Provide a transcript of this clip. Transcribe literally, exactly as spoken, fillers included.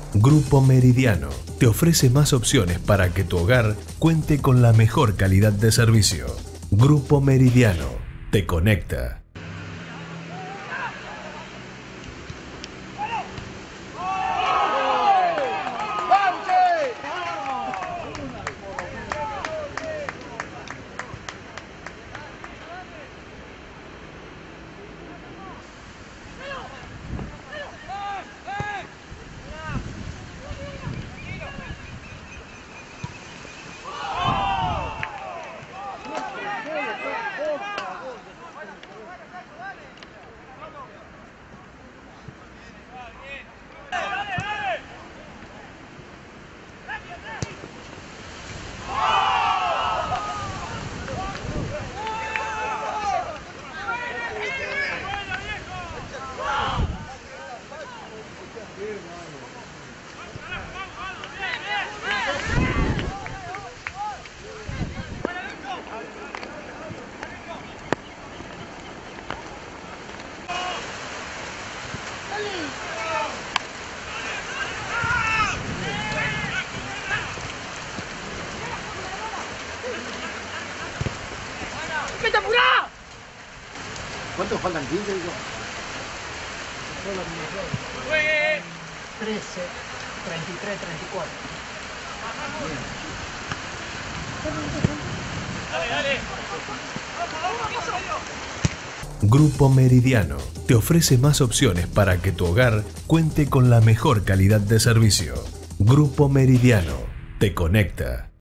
Grupo Meridiano te ofrece más opciones para que tu hogar cuente con la mejor calidad de servicio. Grupo Meridiano te conecta. ¡Vete apurado! ¿Cuántos faltan? ¿quince? Digo? ¡Juegue! trece, treinta y tres, treinta y cuatro. Dale, dale. Grupo Meridiano te ofrece más opciones para que tu hogar cuente con la mejor calidad de servicio. Grupo Meridiano te conecta.